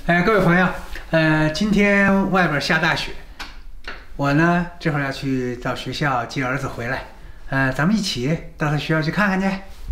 各位朋友，今天外边下大雪，我呢这会儿要去到学校接儿子回来，咱们一起到他学校去看看去。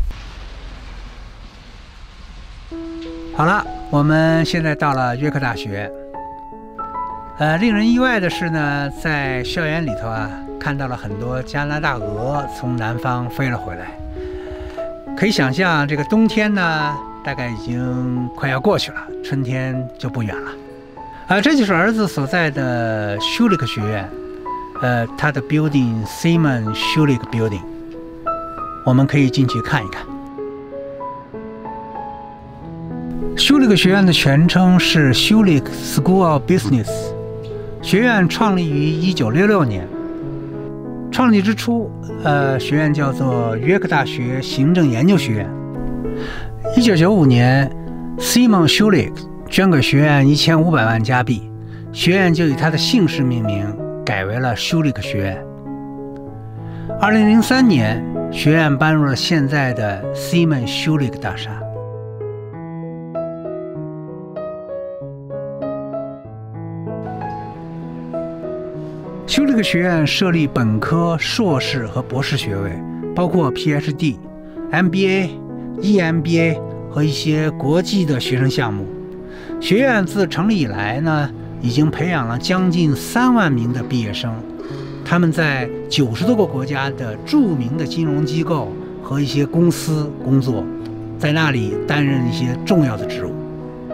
好了，我们现在到了约克大学。令人意外的是呢，在校园里头看到了很多加拿大鹅从南方飞了回来。可以想象，这个冬天呢，大概已经快要过去了，春天就不远了。这就是儿子所在的 Schulich 学院，它的 building Simon Schulich Building， 我们可以进去看一看。Schulich 学院的全称是 Schulich School of Business， 学院创立于1966年。创立之初，学院叫做约克大学行政研究学院。1995年 ，Simon Schulich 捐给学院1500万加币，学院就以他的姓氏命名，改为了 Schulich 学院。2003年，学院搬入了现在的 Simon Schulich 大厦。Schulich 学院设立本科、硕士和博士学位，包括 PhD、MBA、EMBA 和一些国际的学生项目。学院自成立以来呢，已经培养了将近3万名的毕业生，他们在90多个国家的著名的金融机构和一些公司工作，在那里担任一些重要的职务。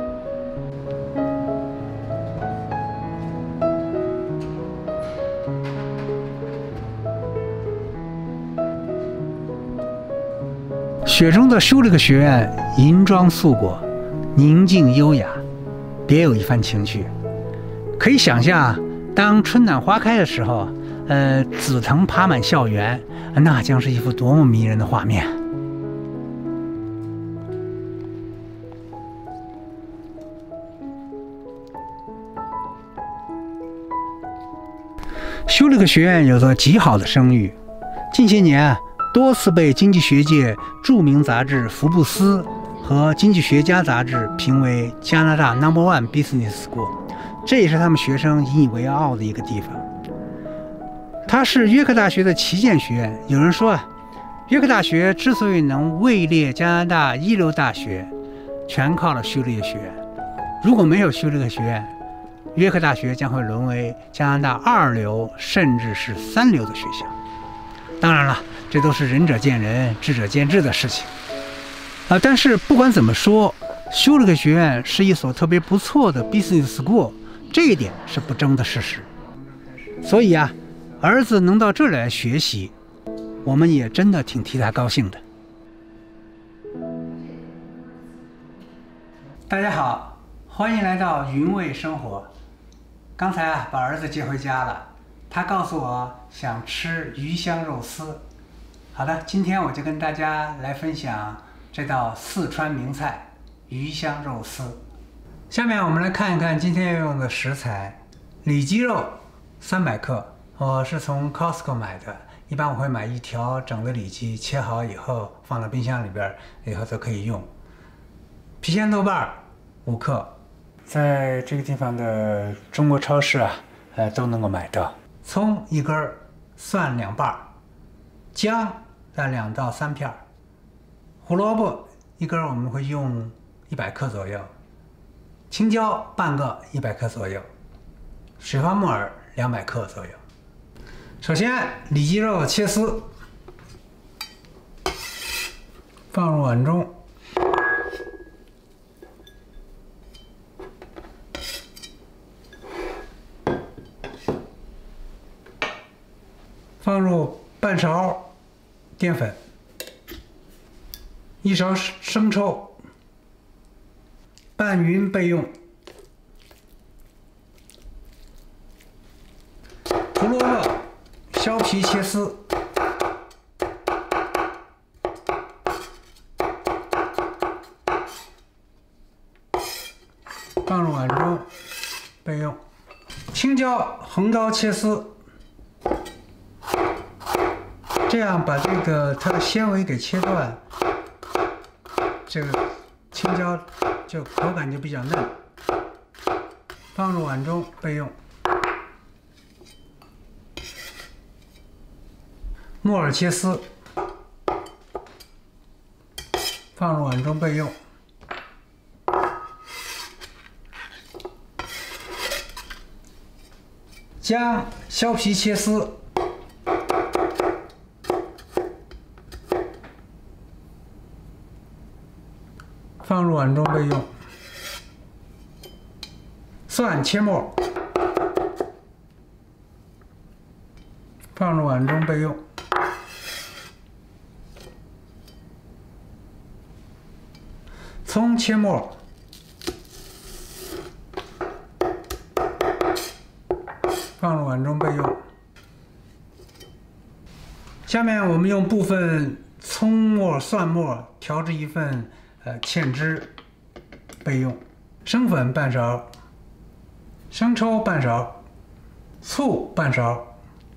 雪中的Schulich学院银装素裹，宁静优雅，别有一番情趣。可以想象，当春暖花开的时候，紫藤爬满校园，那将是一幅多么迷人的画面。Schulich学院有着极好的声誉，近些年多次被经济学界著名杂志《福布斯》和《经济学家》杂志评为加拿大 No.1 Business School， 这也是他们学生引以为傲的一个地方。它是约克大学的旗舰学院。有人说约克大学之所以能位列加拿大一流大学，全靠了Schulich学院。如果没有Schulich学院，约克大学将会沦为加拿大2流甚至是3流的学校。当然了，这都是仁者见仁，智者见智的事情但是不管怎么说，Schulich学院是一所特别不错的 business school， 这一点是不争的事实。所以儿子能到这里来学习，我们也真的挺替他高兴的。大家好，欢迎来到云味生活。刚才把儿子接回家了，他告诉我想吃鱼香肉丝。好的，今天我就跟大家来分享这道四川名菜鱼香肉丝。下面我们来看一看今天要用的食材：里脊肉300克，我是从 Costco 买的，一般我会买一条整的里脊，切好以后放到冰箱里边，以后都可以用。郫县豆瓣5克，在这个地方的中国超市都能够买到。葱1根，蒜2瓣，姜2到3片，胡萝卜1根我们会用100克左右，青椒半个100克左右，水花木耳200克左右。首先，里脊肉切丝，放入碗中，放入半勺淀粉，1勺生抽，拌匀备用。胡萝卜削皮切丝，放入碗中备用。青椒横刀切丝，这样把这个它的纤维给切断，这个青椒就口感就比较嫩。 放入碗中备用。木耳切丝，放入碗中备用。姜、削皮切丝，放入碗中备用。蒜切末，放入碗中备用。葱切末，放入碗中备用。下面我们用部分葱末、蒜末调制一份芡汁，备用。生粉半勺，生抽半勺，醋半勺，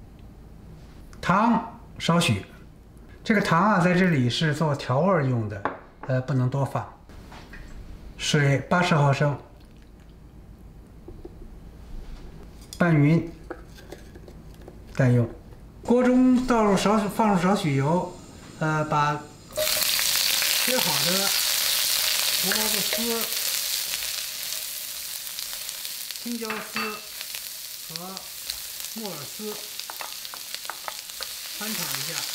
糖少许。这个糖啊，在这里是做调味用的，不能多放。水80毫升，拌匀，待用。锅中放入少许油，把切好的胡萝卜丝、青椒丝和木耳丝翻炒一下。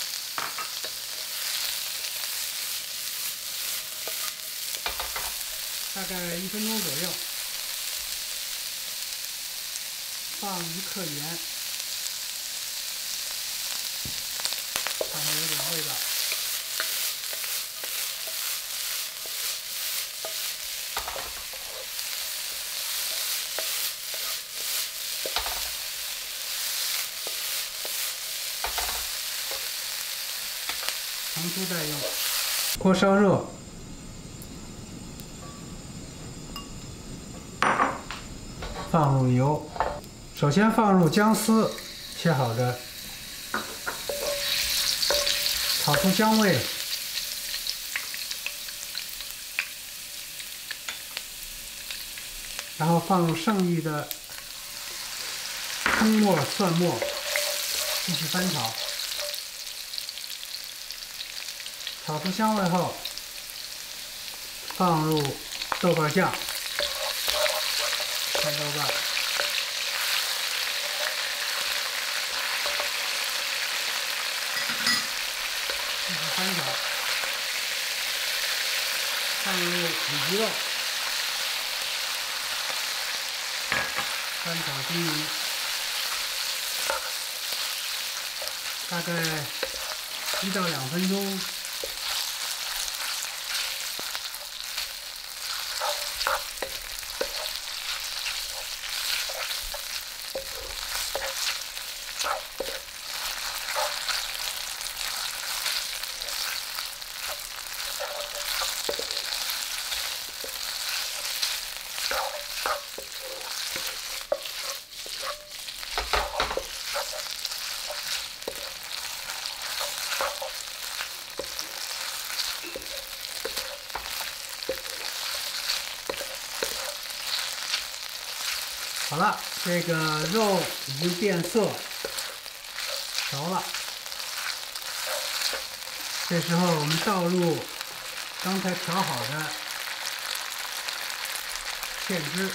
大概1分钟左右，放1克盐，看看有点味道。盛出待用。锅烧热。放入油，首先放入姜丝，切好的，炒出香味，然后放入剩余的葱末、蒜末，继续翻炒，炒出香味后，放入豆瓣酱。干豆瓣，继续翻炒，放入里脊肉，翻炒均匀，大概1到2分钟。好了，这个肉已经变色，熟了。这时候我们倒入刚才调好的芡汁，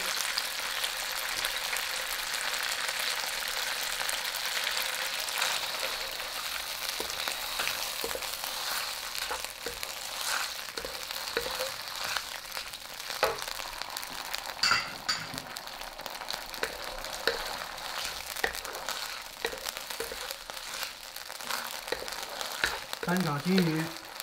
翻炒均匀。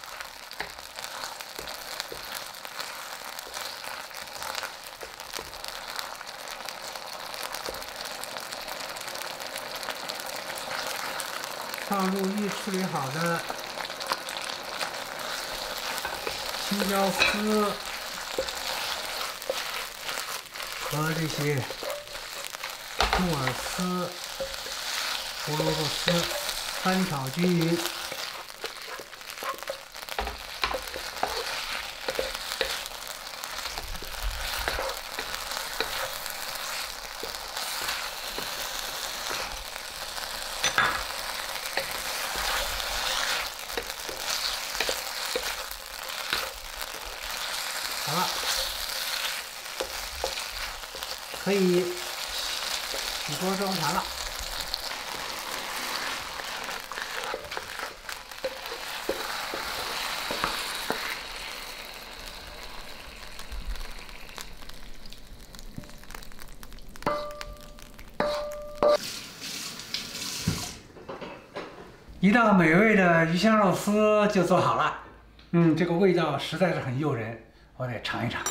放入预处理好的青椒丝和这些木耳丝、胡萝卜丝，翻炒均匀。 好了，可以起锅装盘了。一道美味的鱼香肉丝就做好了，这个味道实在是很诱人，我得尝一尝。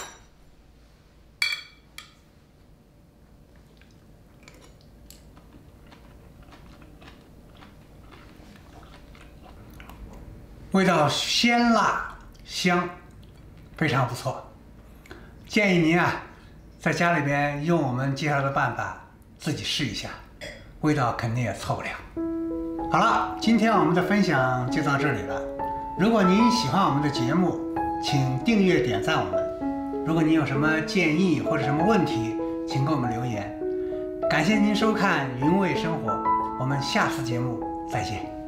味道鲜辣香，非常不错。建议您在家里边用我们介绍的办法自己试一下，味道肯定也错不了。好了，今天我们的分享就到这里了。如果您喜欢我们的节目，请订阅点赞我们。如果您有什么建议或者什么问题，请给我们留言。感谢您收看《云味生活》，我们下次节目再见。